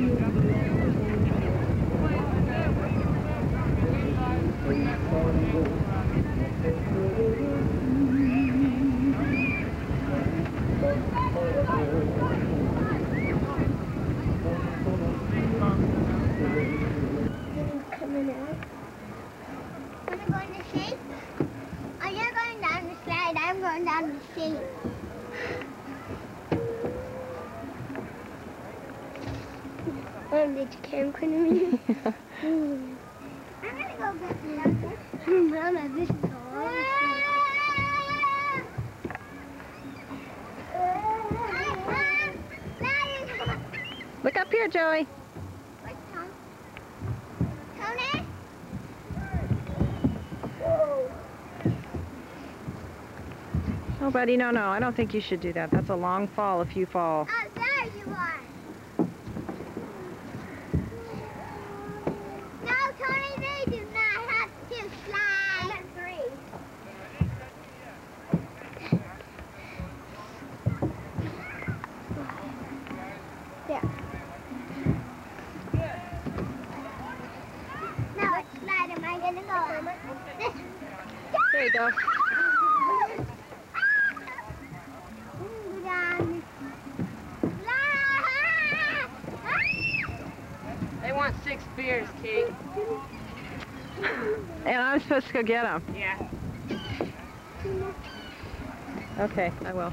Coming out. I'm going to shake. Oh, you're going down the slide. I'm going down the shake. Oh, did you come to me? I'm going to go get the other. Mama, this is all. Look up here, Joey. What's Tom? Tony? Oh, buddy, no, I don't think you should do that. That's a long fall if you fall. Oh, there you are. No, Tony, they do not have to slide. I'm 3. There. Now which slide am I going to go on? This one. There you go. They want 6 beers, Kate. And I'm supposed to go get them. Yeah. Okay, I will.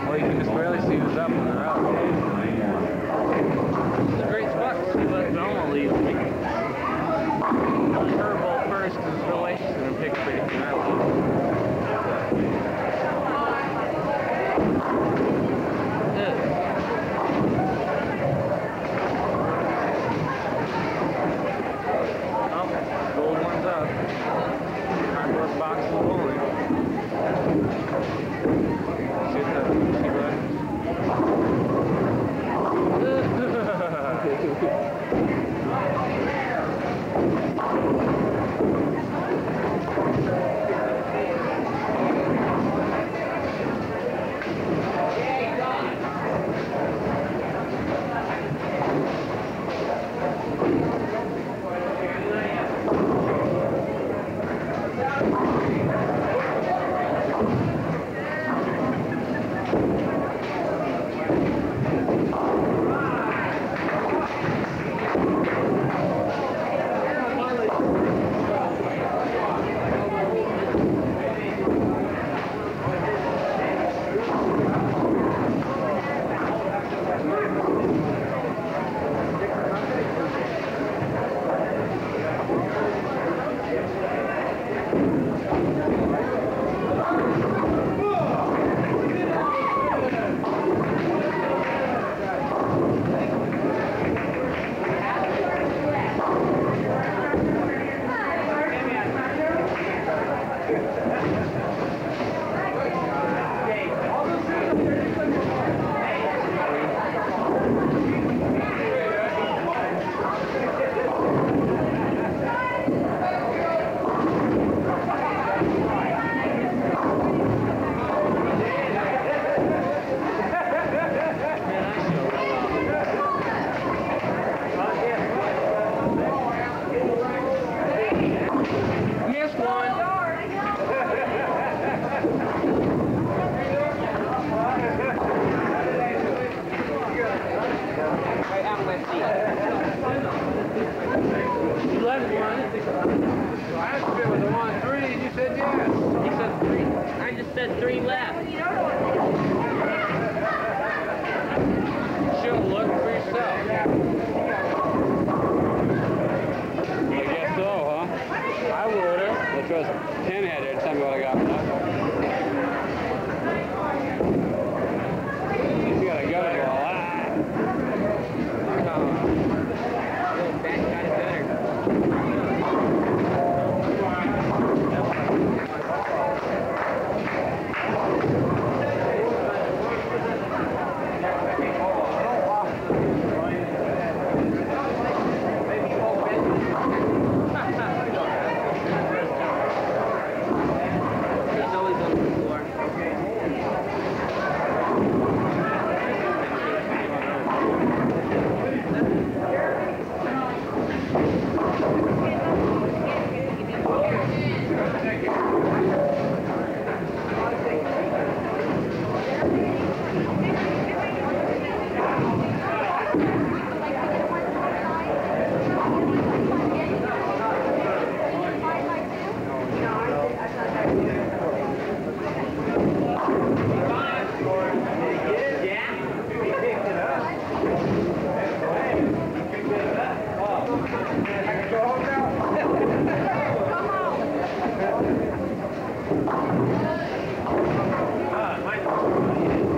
Well, you can just barely see who's up when they're up. It's a great spot to see what Velma leaves. Curveball first because relations and pick pretty early. Gold one's up. Cardboard box of bowling. See that? You left one. I asked if it was a 1-3 and you said yes. You said 3. I just said 3 left. You should have looked for yourself. I guess so, huh? I would have. Which was Pinhead there to tell me what I got left. You got a gut ball. That got it better. He's always on the floor. Mine.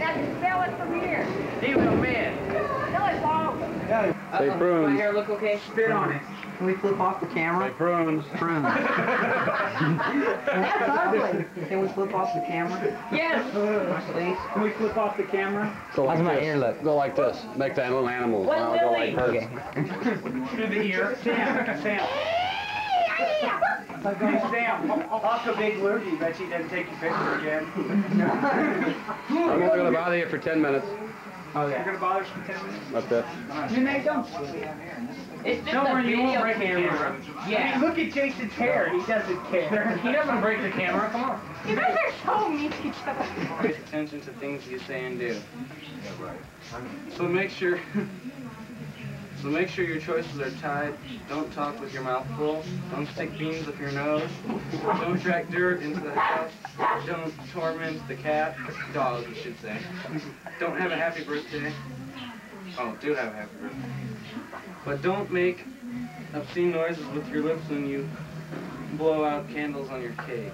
smell it from here. He will, man. No, it won't. Say prunes. My hair look okay? Spit on it. Can we flip off the camera? Say prunes. Prunes. That's ugly. Can we flip off the camera? Yes. Please. Can we flip off the camera? Go like How's my this. ear look? Go like this. Make that little animal. What, Now go like Lily? this. Okay. Through the ear. Sam. Sam, off a big lurgy. Bet he doesn't take your picture again. I'm only going to bother you for 10 minutes. Oh, yeah. You're going to bother us for 10 minutes? That's it. You make them. It's just Don't a worry, you won't video break the camera. camera. I Yeah. mean, look at Jason's hair. He doesn't care. He doesn't break the camera. Come on. You guys are so mean to each other. Pay attention to things you say and do. So make sure your choices are tied. Don't talk with your mouth full. Don't stick beans up your nose. Don't drag dirt into the house. Don't torment the cat. Dog, you should say. Don't have a happy birthday. Oh, do have a happy birthday. But don't make obscene noises with your lips when you blow out candles on your cake.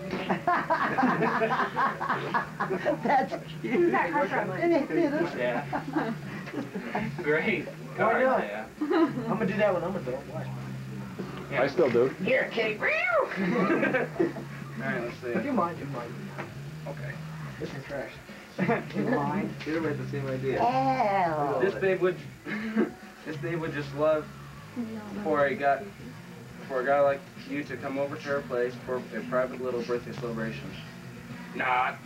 That's cute. Yeah. Great. How are you doing? Yeah. I'm going to do that when I'm adult. Watch. I still do. Here, cake. Alright, let's see. Do mine. Okay. This is trash. Mine. You're with the same idea. Ew. This babe would just love for a guy like you to come over to her place for a private little birthday celebration. Not.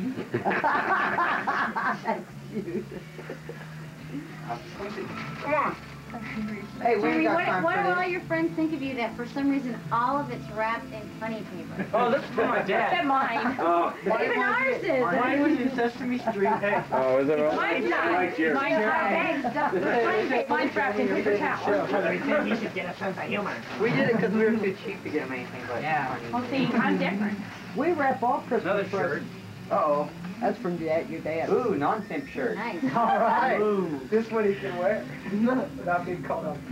That's cute. Come on. Hey, we Jeremy, ain't got time what for do all this. your friends think of you that for some reason all of it's wrapped in funny paper? Oh, this is for my dad. Except mine. Oh. Even ours is. Mine was in Sesame Street. Hey. Oh, is it all? Mine's not. Like yours. Mine's bags stuffed with funny paper. Mine's wrapped in paper towels. You should get a sense of humor. We did it because we were too cheap to get them anything but funny. Well, see, I'm different. We wrap all Christmas Another shirt. presents. Uh-oh. That's from your dad. Ooh, non-simp shirt. Nice. All right. Ooh, this one he can wear without being called up.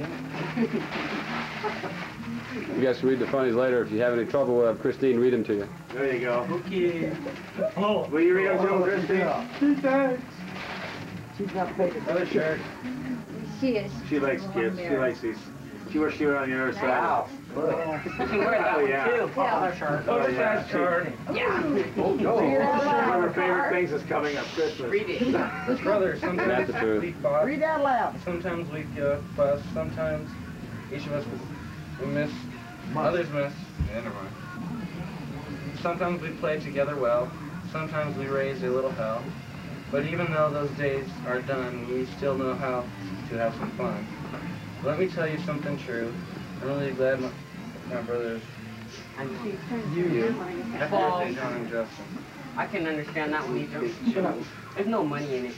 You guys can read the funnies later. If you have any trouble, we'll have Christine read them to you. There you go. Okay. Oh, will you read them to him, Christine? She's not paid. Another shirt. She is. She likes kids. She likes these. She was shooting on the other side. Wow. You can wear that one yeah. too. Oversized shirt. Yeah. One of her favorite things is coming up Christmas. Read it. Brother, That's sometimes the truth. we fought. Read out loud. Sometimes we fuss. Sometimes each of us we miss. Others miss. Yeah, never mind. Sometimes we play together well. Sometimes we raise a little hell. But even though those days are done, we still know how to have some fun. Let me tell you something true. I'm really glad my brothers. You. Happy birthday, John and Justin. I can understand that one either. There's no money in it.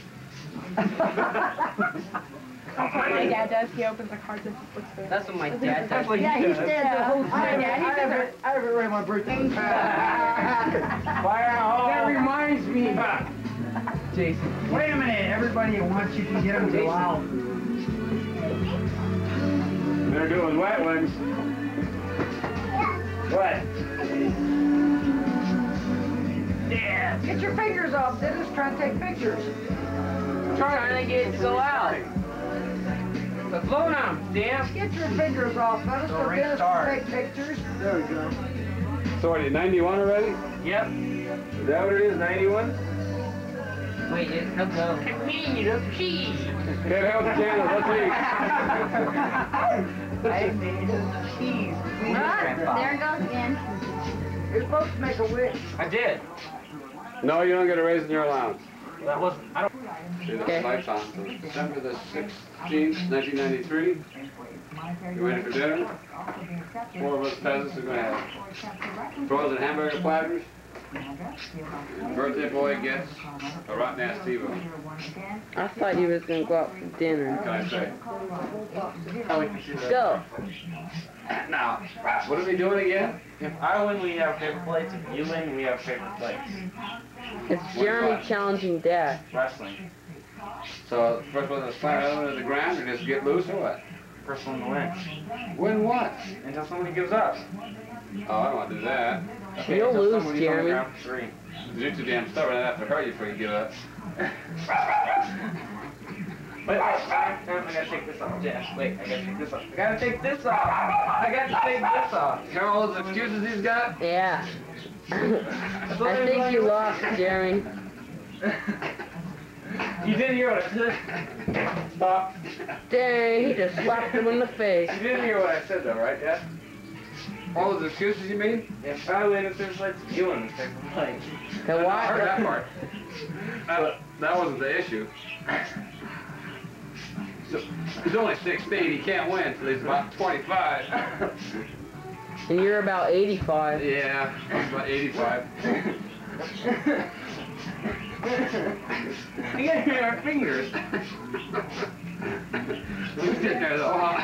That's what my dad does. He opens the cards and puts the... That's what my dad does. Yeah, he stands the whole My time. dad, he says it. I haven't read my birthday. That reminds me. Jason. Wait a minute, everybody at once, you can get them too loud. They're doing wet ones. What? Yeah, get your fingers off. They're just trying to take pictures. Trying to get it to go out. But blow now, damn. Get your fingers off. Let us Go right Dennis start. take pictures. There we go. So what are you, 91 already? Yep. Is that what it is, 91? Wait, it's no go. Cheese, cheese. Can't help the candles. Let's Cheese. There it goes again. You're supposed to make a wish. I did. see. No, you don't get a raise in your allowance. That wasn't. I don't. See, the lights on. So December the 16th, 1993. You're waiting for dinner. 4 of us peasants are going to have frozen hamburger platters. The birthday boy gets a rotten ass TiVo. I thought you was gonna go out for dinner. What can I say? Go. Now, what are we doing again? If I win, we have paper plates. If you win, we have paper plates. It's Jeremy challenging Dad. Wrestling. So, first one to slam it over to the ground or just get loose or what? First one to win. Win what? Until somebody gives up. Oh, I don't want to do that. Okay, You'll until lose, somebody's on the Jeremy. ground for 3. You're too damn stubborn. I have to hurt you before you give up. Wait, I gotta take this off, Jeff. Wait, I gotta take this off. I gotta take this off. I gotta take this off. Hear all those excuses he's got? Yeah. I think you lost, Jeremy. You didn't hear what I said. Stop. Dang, he just slapped him in the face. You didn't hear what I said though, right, Dad? All those excuses you mean? Yeah, probably in the first place, you in the second place. The I heard that what? part. That wasn't the issue. So, he's only 16, he can't win until he's about 25. And you're about 85. Yeah, I'm about 85. You gotta hear our fingers. He's sitting there though.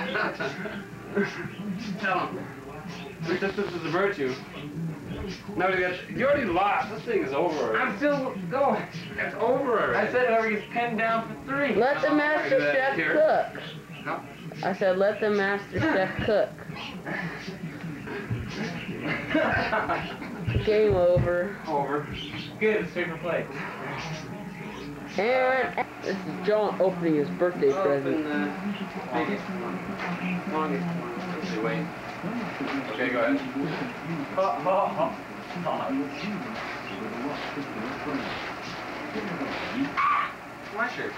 Tell him. This is a virtue. No, you already lost. This thing is over already. I'm still going. It's over already. I said whoever gets pinned down for 3. Let the master chef cook. No. I said let the master chef cook. Game over. Over. Good, it's paper plate. And this is John opening his birthday present. Biggest one. Longest one. Wait. Okay, go ahead. My shirt.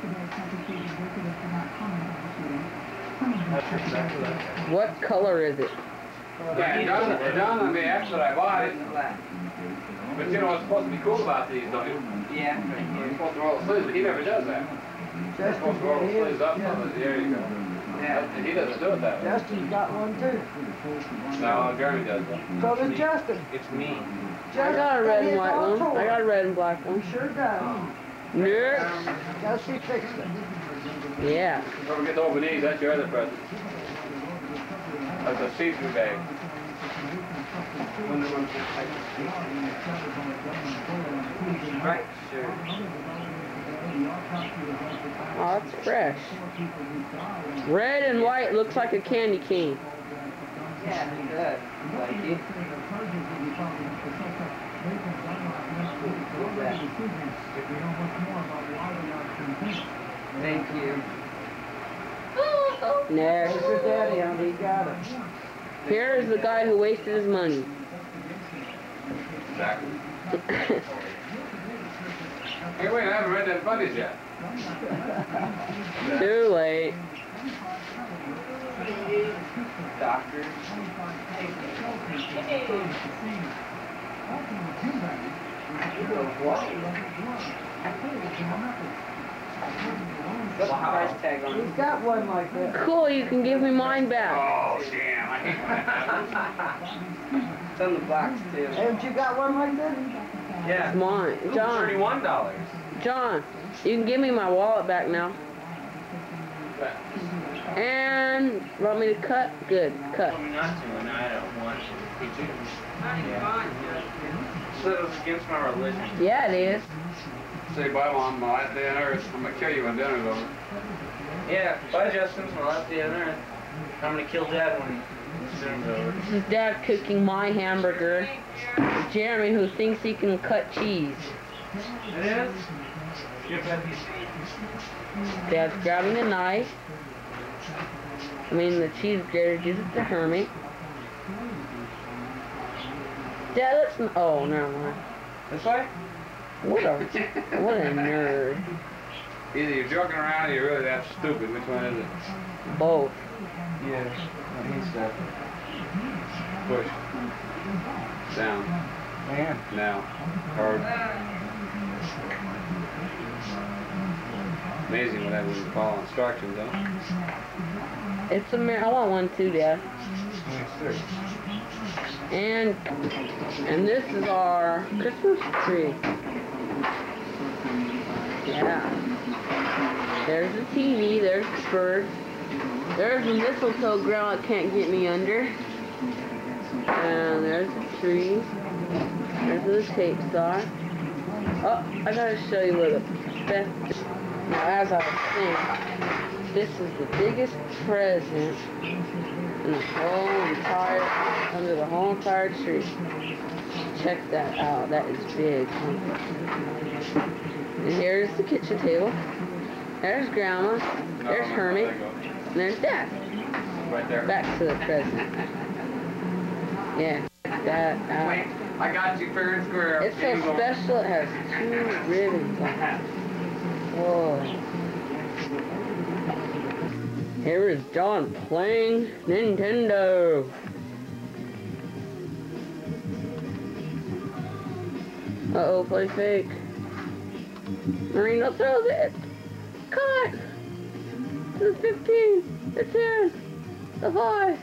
What color is it? Yeah, it dawned on me after I bought it. But you know what's supposed to be cool about these, don't you? Yeah. You're supposed to roll the sleeves, but he never does that. You're supposed to roll the sleeves up, so there you go. Yeah. He doesn't do it that way. Justin's got one too. No, Jeremy does that. So does Justin. It's me. I got a red and white one. I got a red and black one. Sure does. Yeah. Guess he fixed it. Yeah. Don't forget to open these, that's your other present. That's a see-through bag. Right, sure. Oh, it's fresh. Red and white looks like a candy cane. Yeah, it does. Like it. Thank you. Next. There's your daddy on it. He got it. Here is the guy who wasted his money. Exactly. Hey, wait, I haven't read that buddies yet. Too late. Doctor. What's the price tag on it? He's got one like that. Cool, you can give me mine back. Oh, damn, I hate that. It's on the box too. Haven't you got one like that? Yeah. Come on, John. $31. John, you can give me my wallet back now. And want me to cut? Good, cut. Told me not to, and I don't want to. Yeah. So it was against my religion. Yeah, it is. Say bye, Mom. My last day on earth. I'm gonna kill you when dinner's over. Yeah, bye Justin, my last day on earth. I'm gonna kill Dad when dinner's over. This is Dad cooking my hamburger. Jeremy, who thinks he can cut cheese. It is? Dad's grabbing a knife. I mean, the cheese grater gives it to Hermit. Dad, let's... Oh, never mind. This way? What a nerd. Either you're joking around or you're really that stupid. Which one is it? Both. Yes. He's that. Push. Down. Man. Now. Hard. Amazing what that would follow instructions, though. It's a I want one too, Dad. And this is our Christmas tree. Yeah. There's the TV, there's the birds. There's the mistletoe ground that can't get me under. And there's the trees. There's where the tapes are. Oh, I gotta show you where the best Now, as I was saying, this is the biggest present in the under the whole entire tree. Check that out. That is big. And here's the kitchen table. There's Grandma. There's Hermie. And there's Dad. Right there. Back to the present. Yeah, that out. Wait, I got you fair and square. It's so special. It has 2 ribbons on it. Whoa. Here is John playing Nintendo. Uh-oh, play fake. Marino throws it. Caught. To the 15. The 10. The 5.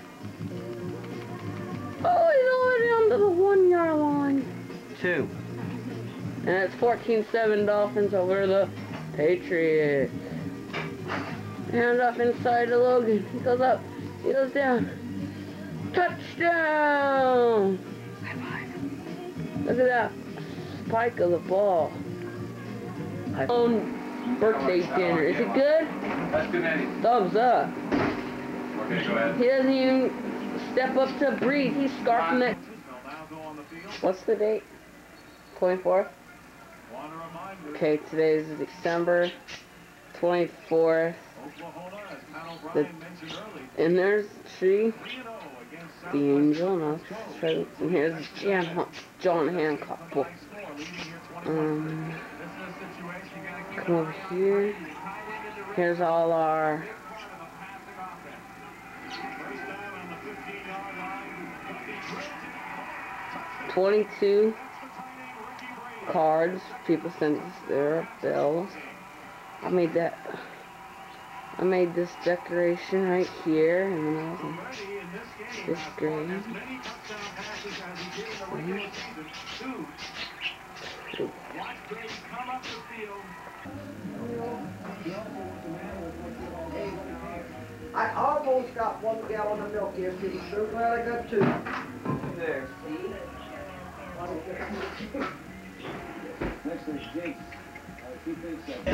Oh, he's all the way down to the 1-yard line. 2. And it's 14-7 Dolphins over the Patriots. Hand off inside to Logan. He goes up. He goes down. Touchdown! Look at that spike of the ball. Own birthday dinner. Is it good? That's good, Eddie. Thumbs up. Okay, go ahead. He doesn't even step up to breathe. He's scarfing it. What's the date? 24th? Okay, today is December 24th. And there's the tree, the angel, and and here's John Hancock book. Come over here. Here's all our $22 cards. People send us their bills. I made this decoration right here, and then I was in this grade. I almost got 1 gallon of milk yesterday. So glad I got 2. There, see? Next is Jake. He thinks so.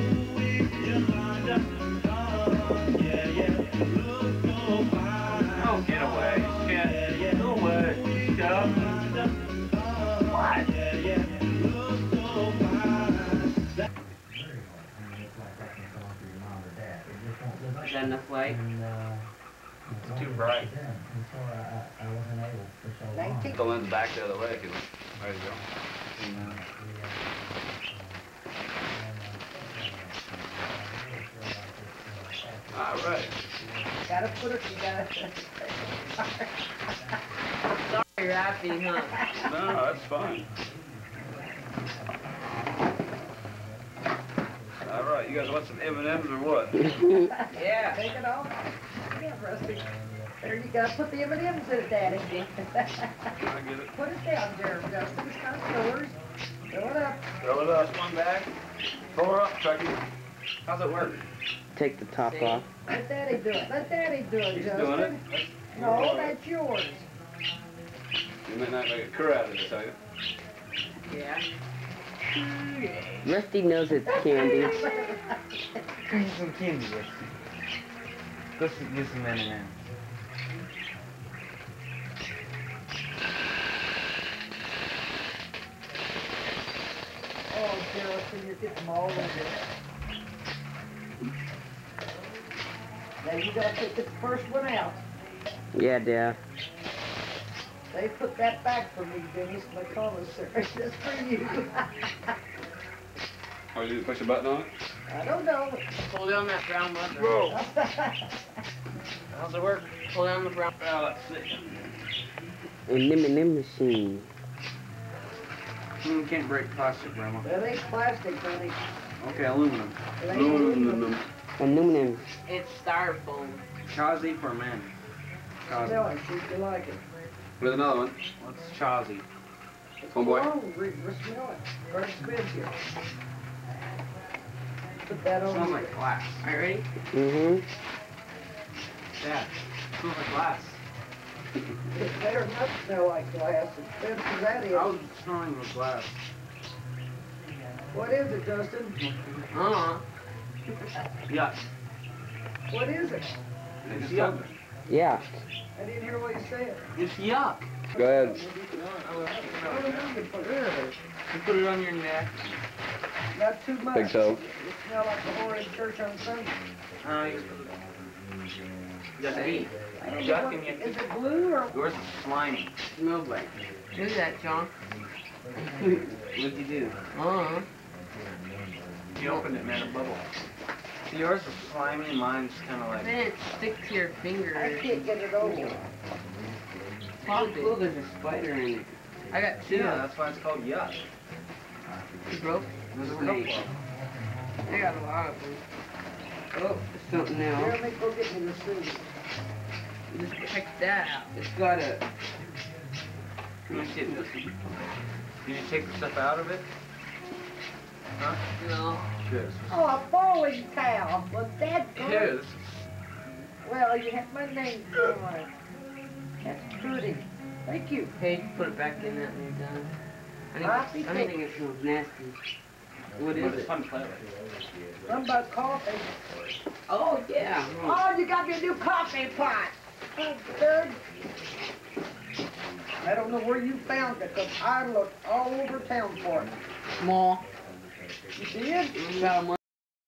Oh, get away. Get away. Get up. What? Is that enough light? It's too bright. The lens back the other way if you want. There you go. All right. Gotta put it, you gotta. Sorry, you're happy, huh? No, that's fine. All right, you guys want some M&Ms or what? Yeah. Take it off. Yeah, Rusty. There you go. Put the M&Ms in it, Daddy. I get it. Put it down, Jeremy. Justin. It's kind of yours. Throw it up. Throw it up. One bag. Throw her up, Chucky. How's it work? Take the top off. Let Daddy do it. Let Daddy do it, He's Justin. doing it. No, that's yours. You might not make a cur out of it, tell you. Yeah. Rusty knows it's candy. Bring some candy, Rusty. Go get some M&M's. Oh, Justin, you're getting all over it. Now you gotta take the first one out. Yeah, Dad. They put that back for me, Dennis, my commissary. Just for you. Oh, you push a button on it? I don't know. Pull down that brown button. Whoa. How's it work? Pull down the brown. Well, let's see. An M&M machine. You can't break plastic, Grandma. That ain't plastic, honey. Okay, aluminum. It ain't aluminum. Aluminum. It's styrofoam. Chazi for men. Chazi. Smell it, see if you like it. With another one. What's Chazi? It's Oh, boy. cologne. Smell it. Very expensive. Put that on. Smells like glass. Are you ready? Mm-hmm. Dad, smells like glass. It better not smell like glass. Expensive that is. I was smelling with glass. What is it, Justin? Uh-huh. Yuck. What is it? It's yuck. Yeah. I didn't hear what you said. It's yuck. Go ahead. You put it on your neck. Not too much. Big toe. You smell like the whore in church on Sunday. Just eat. I don't know Yuck what- and yuck. Is it blue or? Yours is slimy. Smells like. Do that, John. What'd you do? Uh-huh. You opened it, man, a bubble. See, yours is slimy and mine's kind of like... Then it sticks to your finger. I can't get it over. Oh, cool, there's a spider in it. I got two. Yeah, that's why it's called yuck. You broke? There's a couple of them. I got a lot of them. Oh, something Here, else. let me go get me the suit. Just check that out. It's got a... Let me see it. Did you take the stuff out of it? Huh? No. Good. Oh, a bowling towel. Was that good? Here, this is... Well, you have my name on it. That's pretty. Thank you. Hey, put it back in that when you're done. I don't think it smells nasty. What But is it's it? fun to play with. Something about coffee. Oh, yeah. Oh, you got me a new coffee pot. Oh, good. I don't know where you found it, because I looked all over town for it. Small. You did? About a month.